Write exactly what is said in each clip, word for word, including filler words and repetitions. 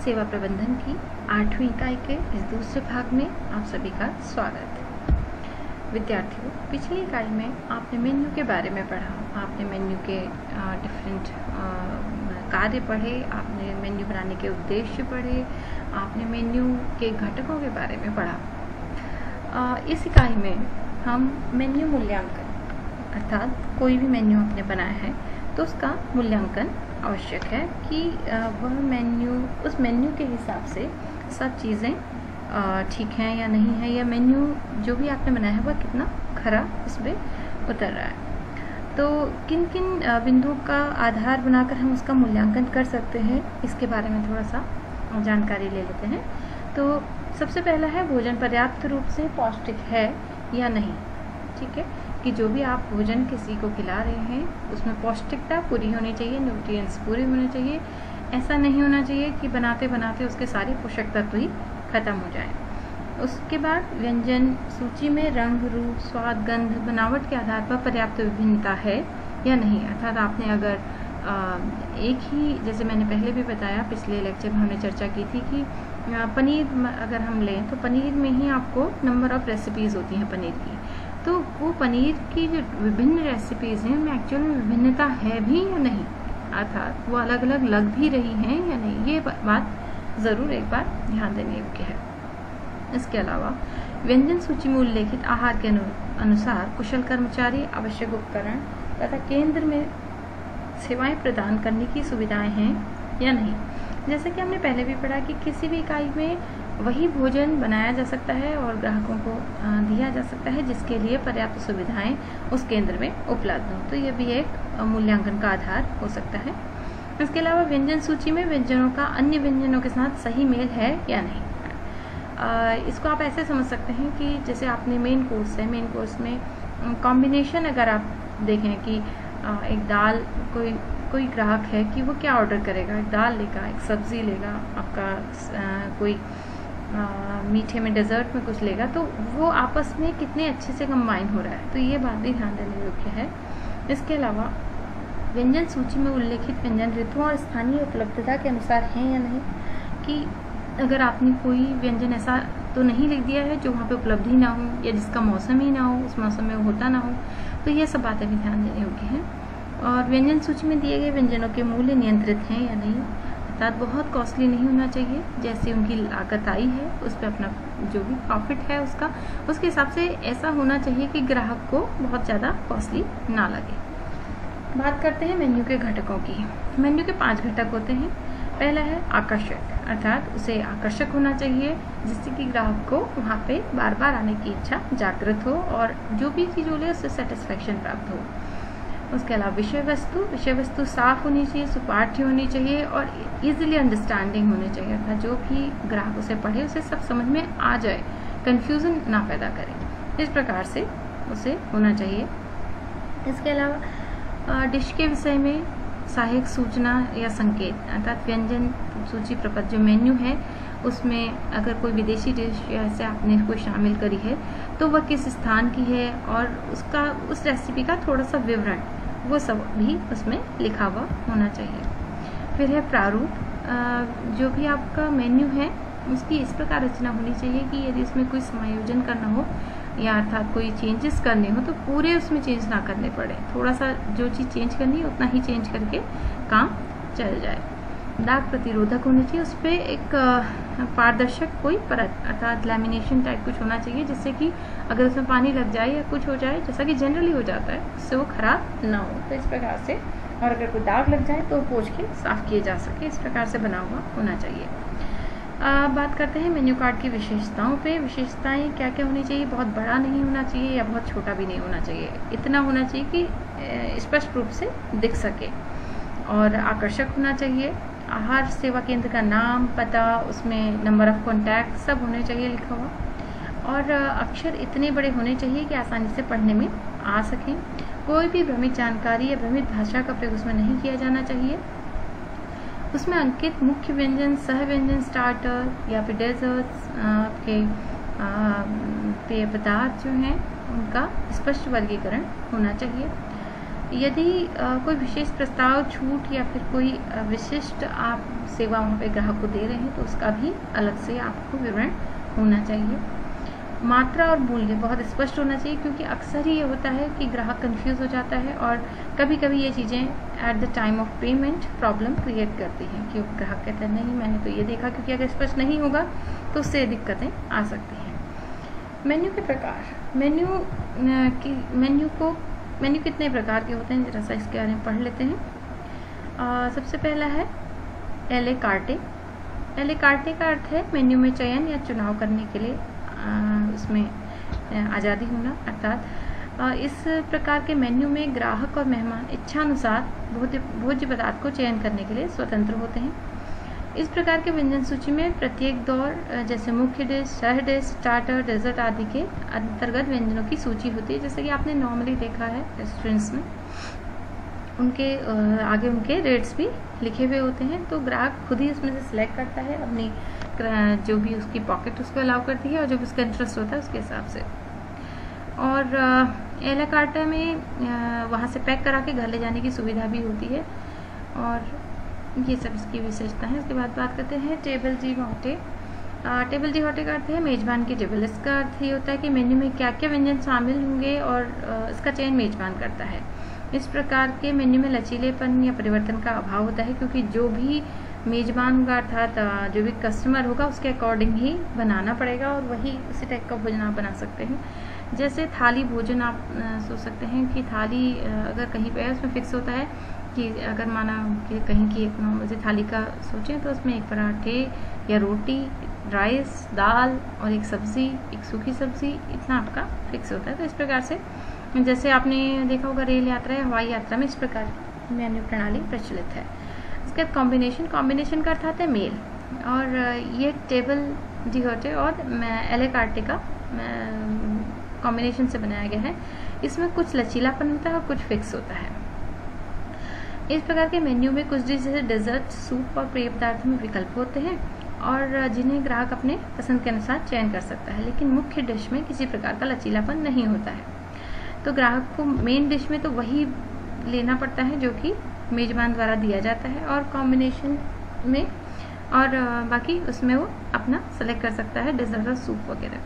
सेवा प्रबंधन की आठवीं इकाई के इस दूसरे भाग में आप सभी का स्वागत है। विद्यार्थियों, पिछली इकाई में आपने मेन्यू के बारे में पढ़ा। आपने मेन्यू के डिफरेंट कार्य पढ़े, आपने मेन्यू बनाने के उद्देश्य पढ़े, आपने मेन्यू के घटकों के बारे में पढ़ा। आ, इस इकाई में हम मेन्यू मूल्यांकन, अर्थात कोई भी मेन्यू आपने बनाया है तो उसका मूल्यांकन आवश्यक है कि वह मेन्यू, उस मेन्यू के हिसाब से सब चीज़ें ठीक हैं या नहीं है, या मेन्यू जो भी आपने बनाया है वह कितना खरा उस पर उतर रहा है। तो किन किन बिंदुओं का आधार बनाकर हम उसका मूल्यांकन कर सकते हैं, इसके बारे में थोड़ा सा जानकारी ले लेते हैं। तो सबसे पहला है भोजन पर्याप्त रूप से पौष्टिक है या नहीं। ठीक है, कि जो भी आप भोजन किसी को खिला रहे हैं उसमें पौष्टिकता पूरी होनी चाहिए, न्यूट्रिएंट्स पूरे होने चाहिए। ऐसा नहीं होना चाहिए कि बनाते बनाते उसके सारे पोषक तत्व ही खत्म हो जाए। उसके बाद व्यंजन सूची में रंग, रूप, स्वाद, गंध, बनावट के आधार पर पर्याप्त विभिन्नता है या नहीं। अर्थात आपने अगर आ, एक ही, जैसे मैंने पहले भी बताया, पिछले लेक्चर में हमने चर्चा की थी कि पनीर अगर हम लें तो पनीर में ही आपको नंबर ऑफ रेसिपीज़ होती हैं पनीर की। तो वो पनीर की जो विभिन्न रेसिपीज़ हैं उनमें एक्चुअल में विभिन्नता है भी या नहीं, अर्थात वो अलग अलग लग भी रही हैं या नहीं, ये बात ज़रूर एक बार ध्यान देने योग्य है। इसके अलावा व्यंजन सूची में उल्लेखित आहार के अनुसार कुशल कर्मचारी, आवश्यक उपकरण तथा केंद्र में सेवाएं प्रदान करने की सुविधाएं हैं या नहीं। जैसे कि हमने पहले भी पढ़ा कि किसी भी इकाई में वही भोजन बनाया जा सकता है और ग्राहकों को दिया जा सकता है जिसके लिए पर्याप्त सुविधाएं उस केंद्र में उपलब्ध हो। तो यह भी एक मूल्यांकन का आधार हो सकता है। इसके अलावा व्यंजन सूची में व्यंजनों का अन्य व्यंजनों के साथ सही मेल है या नहीं। आ, इसको आप ऐसे समझ सकते हैं कि जैसे आपने मेन कोर्स है, मेन कोर्स में कॉम्बिनेशन अगर आप देखें कि आ, एक दाल, कोई कोई ग्राहक है कि वो क्या ऑर्डर करेगा, एक दाल लेगा, एक सब्जी लेगा, आपका आ, कोई आ, मीठे में डेजर्ट में कुछ लेगा, तो वो आपस में कितने अच्छे से कंबाइन हो रहा है। तो ये बात भी ध्यान देने योग्य है। इसके अलावा व्यंजन सूची में उल्लेखित व्यंजन ऋतुओं और स्थानीय उपलब्धता के अनुसार हैं या नहीं। कि अगर आपने कोई व्यंजन ऐसा तो नहीं लिख दिया है जो वहाँ पे उपलब्ध ही ना हो या जिसका मौसम ही ना हो, उस मौसम में होता ना हो, तो ये सब बातें भी ध्यान देने योग्य हैं। और व्यंजन सूची में दिए गए व्यंजनों के मूल्य नियंत्रित हैं या नहीं, अर्थात बहुत कॉस्टली नहीं होना चाहिए। जैसे उनकी लागत आई है उस पर अपना जो भी प्रॉफिट है उसका, उसके हिसाब से ऐसा होना चाहिए कि ग्राहक को बहुत ज़्यादा कॉस्टली ना लगे। बात करते हैं मेन्यू के घटकों की। मेन्यू के पांच घटक होते हैं। पहला है आकर्षक, अर्थात उसे आकर्षक होना चाहिए जिससे कि ग्राहक को वहाँ पे बार बार आने की इच्छा जागृत हो और जो भी चीज़ बोले उससे सेटिस्फेक्शन प्राप्त हो। उसके अलावा विषय वस्तु, विषय वस्तु साफ होनी चाहिए, सुपाठ्य होनी चाहिए और इजीली अंडरस्टैंडिंग होनी चाहिए, अर्थात जो भी ग्राहक उसे पढ़े उसे सब समझ में आ जाए, कंफ्यूजन ना पैदा करे, इस प्रकार से उसे होना चाहिए। इसके अलावा डिश के विषय में सहायक सूचना या संकेत, अर्थात व्यंजन सूची प्रपत्र जो मेन्यू है उसमें अगर कोई विदेशी डिश या ऐसे आपने कोई शामिल करी है तो वह किस स्थान की है और उसका, उस रेसिपी का थोड़ा सा विवरण, वो सब भी उसमें लिखा हुआ होना चाहिए। फिर है प्रारूप, जो भी आपका मेन्यू है उसकी इस प्रकार रचना होनी चाहिए कि यदि उसमें कोई समायोजन करना हो या अर्थात कोई चेंजेस करने हो तो पूरे उसमें चेंज ना करने पड़े, थोड़ा सा जो चीज़ चेंज करनी है उतना ही चेंज करके काम चल जाए। दाग प्रतिरोधक होनी चाहिए, उस पर एक पारदर्शक कोई परत, अर्थात लैमिनेशन टाइप कुछ होना चाहिए जिससे कि अगर उसमें पानी लग जाए या कुछ हो जाए, जैसा कि जनरली हो जाता है, उससे वो खराब ना हो। तो इस प्रकार से, और अगर कोई दाग लग जाए तो पोंछ के साफ किए जा सके, इस प्रकार से बना हुआ होना चाहिए। आ, बात करते हैं मेन्यू कार्ड की विशेषताओं पे। विशेषताएं क्या क्या होनी चाहिए, बहुत बड़ा नहीं होना चाहिए या बहुत छोटा भी नहीं होना चाहिए, इतना होना चाहिए कि स्पष्ट रूप से दिख सके और आकर्षक होना चाहिए। आहार सेवा केंद्र का नाम, पता, उसमें नंबर ऑफ कॉन्टैक्ट सब होने चाहिए लिखा हुआ, और अक्षर इतने बड़े होने चाहिए कि आसानी से पढ़ने में आ सकें। कोई भी भ्रमित जानकारी या भ्रमित भाषा का प्रयोग उसमें नहीं किया जाना चाहिए। उसमें अंकित मुख्य व्यंजन, सह व्यंजन, स्टार्टर या फिर डेजर्ट्स के पेय पदार्थ जो हैं उनका स्पष्ट वर्गीकरण होना चाहिए। यदि कोई विशेष प्रस्ताव, छूट या फिर कोई विशिष्ट आप सेवा वहाँ पे ग्राहक को दे रहे हैं तो उसका भी अलग से आपको विवरण होना चाहिए। मात्रा और मूल्य बहुत स्पष्ट होना चाहिए, क्योंकि अक्सर ही ये होता है कि ग्राहक कंफ्यूज हो जाता है और कभी कभी ये चीज़ें at the time of payment problem create करती हैं कि ग्राहक कहता है नहीं मैंने तो ये देखा, क्योंकि अगर स्पष्ट नहीं होगा तो उससे दिक्कतें आ सकती हैं। मेन्यू के प्रकार, मेन्यू की मेन्यू को मेन्यू कितने प्रकार के होते हैं जरा सा इसके बारे में पढ़ लेते हैं। आ, सबसे पहला है एल ए कार्टे। एल ए कार्टे का अर्थ है मेन्यू में चयन या चुनाव करने के लिए उसमें आज़ादी होना, अर्थात इस प्रकार के मेन्यू में ग्राहक और मेहमान इच्छानुसार भोज्य भोज्य पदार्थ को चयन करने के लिए स्वतंत्र होते हैं। इस प्रकार के व्यंजन सूची में प्रत्येक दौर जैसे मुख्य डिश, सह डिश, स्टार्टर, डेजर्ट आदि के अंतर्गत व्यंजनों की सूची होती है, जैसे कि आपने नॉर्मली देखा है रेस्टोरेंट्स में उनके आगे उनके रेट्स भी लिखे हुए होते हैं। तो ग्राहक खुद ही उसमें से सिलेक्ट करता है, अपनी जो भी उसकी पॉकेट उसको अलाउ करती है और जो भी उसका इंटरेस्ट होता है उसके हिसाब से। और ए ला कार्ट में वहाँ से पैक करा के घर ले जाने की सुविधा भी होती है, और ये सब इसकी विशेषता है। उसके बाद बात करते हैं table d'hote. Table d'hote का अर्थ है मेजबान की टेबल। इसका अर्थ ये होता है कि मेन्यू में क्या क्या व्यंजन शामिल होंगे और इसका चयन मेजबान करता है। इस प्रकार के मेन्यू में लचीलेपन या परिवर्तन का अभाव होता है, क्योंकि जो भी मेजबान होगा अर्थात जो भी कस्टमर होगा उसके अकॉर्डिंग ही बनाना पड़ेगा और वही उसी टाइप का भोजन आप बना सकते हैं। जैसे थाली भोजन आप सोच सकते हैं कि थाली अगर कहीं पे है उसमें फिक्स होता है कि अगर माना कि कहीं की एक नॉर्मल थाली का सोचें तो उसमें एक पराठे या रोटी, राइस, दाल और एक सब्जी, एक सूखी सब्जी, इतना आपका फिक्स होता है। तो इस प्रकार से जैसे आपने देखा होगा रेल यात्रा या हवाई यात्रा में इस प्रकार की मेन्यू प्रणाली प्रचलित है। इसके बाद कॉम्बिनेशन कॉम्बिनेशन का अर्थ आता है मेल, और ये टेबल डी हॉटे और एल ए कार्टे का कॉम्बिनेशन से बनाया गया है। इसमें कुछ लचीलापन होता है और कुछ फिक्स होता है। इस प्रकार के मेन्यू में कुछ डिश जैसे डेजर्ट, सूप और पेय पदार्थों में विकल्प होते हैं और जिन्हें ग्राहक अपने पसंद के अनुसार चयन कर सकता है, लेकिन मुख्य डिश में किसी प्रकार का लचीलापन नहीं होता है। तो ग्राहक को मेन डिश में तो वही लेना पड़ता है जो कि मेजबान द्वारा दिया जाता है, और कॉम्बिनेशन में और बाकी उसमें वो अपना सेलेक्ट कर सकता है डेजर्ट और सूप वगैरह।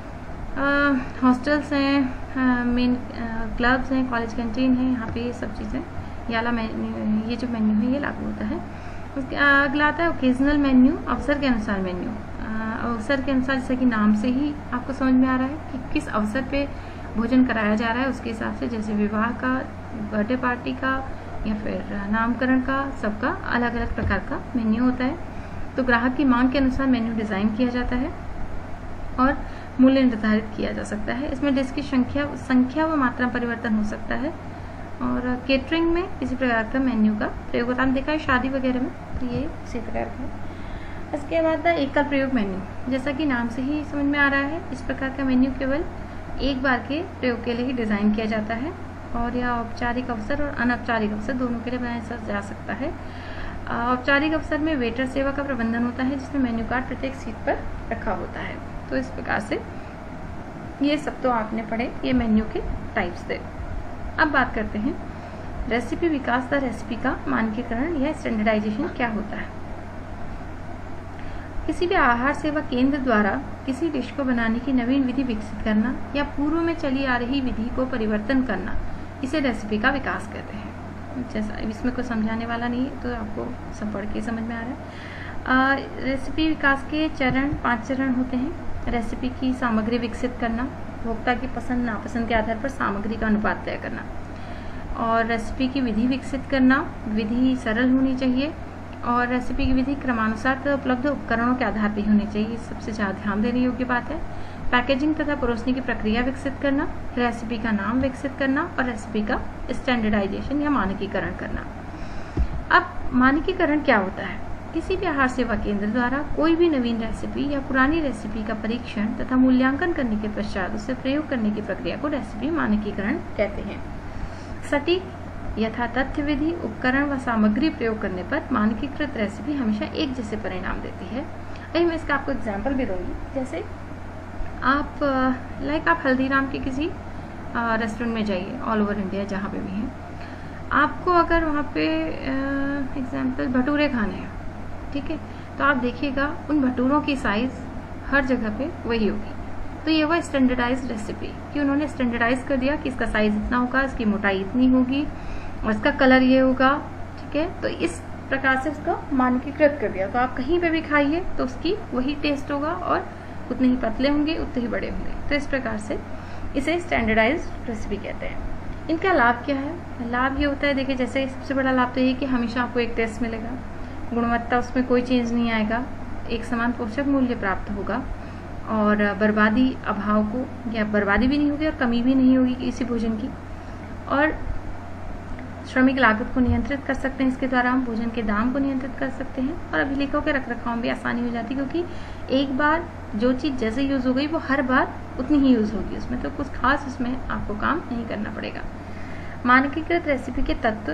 हॉस्टल्स हैं, मेन क्लब्स हैं, कॉलेज कैंटीन है, यहाँ पे ये सब चीज़ें याला मेन्यू, ये जो मेन्यू है ये लागू होता है। उसके अगला आता है ओकेजनल मेन्यू, अवसर के अनुसार मेन्यू। अवसर के अनुसार जैसे कि नाम से ही आपको समझ में आ रहा है कि किस अवसर पे भोजन कराया जा रहा है, उसके हिसाब से जैसे विवाह का, बर्थडे पार्टी का या फिर नामकरण का, सबका अलग अलग प्रकार का मेन्यू होता है। तो ग्राहक की मांग के अनुसार मेन्यू डिज़ाइन किया जाता है और मूल्य निर्धारित किया जा सकता है। इसमें डिश की संख्या संख्या व मात्रा परिवर्तन हो सकता है, और केटरिंग में इसी प्रकार का मेन्यू का प्रयोग होता है। देखा है शादी वगैरह में, तो ये इसी प्रकार का है। इसके बाद एकल प्रयोग मेन्यू, जैसा कि नाम से ही समझ में आ रहा है, इस प्रकार का मेन्यू केवल एक बार के प्रयोग के लिए ही डिज़ाइन किया जाता है, और यह औपचारिक अवसर और अनौपचारिक अवसर दोनों के लिए बनाया जा सकता है। औपचारिक अवसर में वेटर सेवा का प्रबंधन होता है, जिसमें मेन्यू कार्ड प्रत्येक सीट पर रखा होता है। तो इस प्रकार से ये सब तो आपने पढ़े, ये मेन्यू के टाइप्स थे। अब बात करते हैं रेसिपी विकास व रेसिपी का मानकीकरण या स्टैंडर्डाइजेशन क्या होता है। किसी भी आहार सेवा केंद्र द्वारा किसी डिश को बनाने की नवीन विधि विकसित करना या पूर्व में चली आ रही विधि को परिवर्तन करना, इसे रेसिपी का विकास कहते हैं। जैसा इसमें कोई समझाने वाला नहीं है, तो आपको सब पढ़ के समझ में आ रहा है। रेसिपी विकास के चरण पांच चरण होते हैं। रेसिपी की सामग्री विकसित करना, उपभोक्ता की पसंद नापसंद के आधार पर सामग्री का अनुपात तय करना, और रेसिपी की विधि विकसित करना, विधि सरल होनी चाहिए, और रेसिपी की विधि क्रमानुसार तथा उपलब्ध उपकरणों के आधार पर होनी चाहिए, सबसे ज़्यादा ध्यान देने योग्य बात है। पैकेजिंग तथा परोसने की प्रक्रिया विकसित करना, रेसिपी का नाम विकसित करना, और रेसिपी का स्टैंडर्डाइजेशन या मानकीकरण करना। अब मानकीकरण क्या होता है? किसी भी आहार सेवा केंद्र द्वारा कोई भी नवीन रेसिपी या पुरानी रेसिपी का परीक्षण तथा मूल्यांकन करने के पश्चात उसे प्रयोग करने की प्रक्रिया को रेसिपी मानकीकरण कहते हैं। सटीक यथा तथ्य विधि, उपकरण व सामग्री प्रयोग करने पर मानकीकृत रेसिपी हमेशा एक जैसे परिणाम देती है। अभी मैं इसका आपको एग्जाम्पल भी दूंगी। जैसे आप लाइक आप हल्दीराम के किसी रेस्टोरेंट में जाइए, ऑल ओवर इंडिया जहाँ पे भी हैं, आपको अगर वहाँ पे एग्जाम्पल भटूरे खाने हैं, ठीक है, तो आप देखिएगा उन भटूरों की साइज हर जगह पे वही होगी। तो ये हुआ स्टैंडर्डाइज्ड रेसिपी कि उन्होंने स्टैंडर्डाइज कर दिया कि इसका साइज इतना होगा, इसकी मोटाई इतनी होगी और इसका कलर ये होगा, ठीक है। तो इस प्रकार से उसको मानकीकृत कर दिया। तो आप कहीं पे भी खाइए तो उसकी वही टेस्ट होगा और उतने ही पतले होंगे, उतने ही बड़े होंगे। तो इस प्रकार से इसे स्टैंडर्डाइज्ड रेसिपी कहते हैं। इनका लाभ क्या है? लाभ ये होता है, देखिए जैसे सबसे बड़ा लाभ तो ये कि हमेशा आपको एक टेस्ट मिलेगा, गुणवत्ता उसमें कोई चेंज नहीं आएगा, एक समान पोषक मूल्य प्राप्त होगा और बर्बादी अभाव को या बर्बादी भी नहीं होगी और कमी भी नहीं होगी किसी भोजन की। और श्रमिक लागत को नियंत्रित कर सकते हैं इसके द्वारा, हम भोजन के दाम को नियंत्रित कर सकते हैं और अभिलेखों के रख रखाव में भी आसानी हो जाती है, क्योंकि एक बार जो चीज़ जैसे यूज हो गई वो हर बार उतनी ही यूज होगी, उसमें तो कुछ खास उसमें आपको काम नहीं करना पड़ेगा। मानकीकृत रेसिपी के तत्व,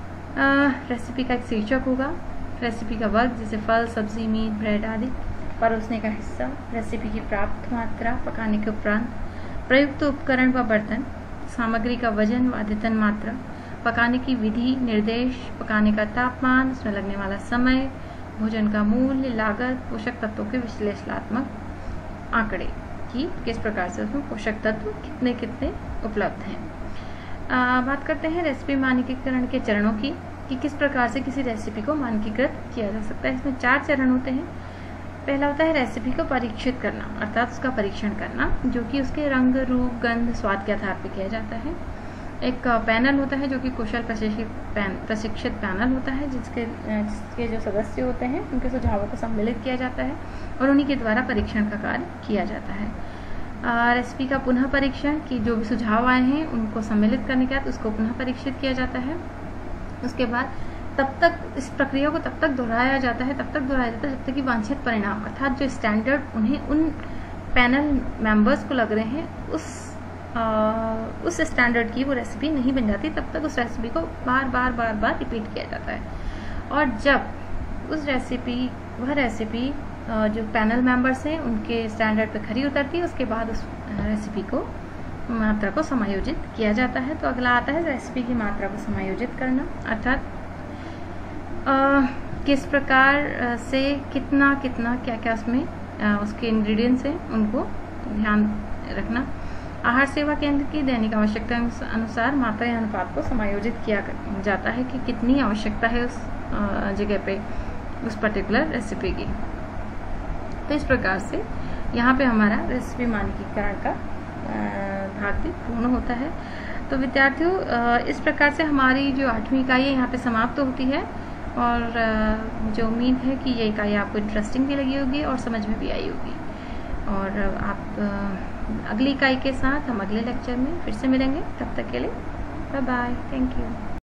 रेसिपी का एक शीर्षक होगा, रेसिपी का वर्ग जैसे फल, सब्जी, मीट, ब्रेड आदि, परोसने का हिस्सा, रेसिपी की प्राप्त मात्रा, पकाने के उपरांत प्रयुक्त उपकरण व बर्तन, सामग्री का वजन व अद्यतन मात्रा, पकाने की विधि, निर्देश, पकाने का तापमान, उसमें लगने वाला समय, भोजन का मूल्य, लागत, पोषक तत्वों के विश्लेषणात्मक आंकड़े कि किस प्रकार से उसमें पोषक तत्व कितने कितने उपलब्ध हैं। आ, बात करते हैं रेसिपी मानकीकरण के चरणों की कि किस प्रकार से किसी रेसिपी को मानकीकृत किया जा सकता है। इसमें चार चरण होते हैं। पहला होता है रेसिपी को परीक्षित करना, अर्थात उसका परीक्षण करना, जो कि उसके रंग, रूप, गंध, स्वाद के आधार पर किया जाता है। एक पैनल होता है जो कि कुशल प्रशिक्षित पैन, प्रशिक्षित पैनल होता है, जिसके जिसके जो सदस्य होते हैं उनके सुझावों को सम्मिलित किया जाता है और उन्हीं के द्वारा परीक्षण का कार्य किया जाता है। आ, रेसिपी का पुनः परीक्षण कि जो भी सुझाव आए हैं उनको सम्मिलित करने के बाद उसको पुनः परीक्षित किया जाता है। उसके बाद तब तक इस प्रक्रिया को तब तक दोहराया जाता है तब तक दोहराया जाता है जब तक कि वांछित परिणाम, अर्थात जो स्टैंडर्ड उन्हें उन पैनल मेंबर्स को लग रहे हैं उस आ, उस स्टैंडर्ड की वो रेसिपी नहीं बन जाती, तब तक उस रेसिपी को बार बार बार बार रिपीट किया जाता है। और जब उस रेसिपी वह रेसिपी जो पैनल मेंबर्स हैं उनके स्टैंडर्ड पे खरी उतरती है, उसके बाद उस रेसिपी को मात्रा को समायोजित किया जाता है। तो अगला आता है रेसिपी की मात्रा को समायोजित करना, अर्थात किस प्रकार से कितना कितना क्या क्या उसमें आ, उसके इंग्रेडिएंट्स हैं उनको ध्यान रखना। आहार सेवा केंद्र की दैनिक आवश्यकता अनुसार मात्रा या अनुपात को समायोजित किया जाता है कि कितनी आवश्यकता है उस जगह पे उस पर्टिकुलर रेसिपी की। तो इस प्रकार से यहाँ पे हमारा रेसिपी मानकीकरण का भाग भी पूर्ण होता है। तो विद्यार्थियों, इस प्रकार से हमारी जो आठवीं इकाई है यहाँ पे समाप्त होती है और मुझे उम्मीद है कि ये इकाई आपको इंटरेस्टिंग भी लगी होगी और समझ में भी आई होगी। और आप अगली इकाई के साथ हम अगले लेक्चर में फिर से मिलेंगे। तब तक के लिए बाय बाय, थैंक यू।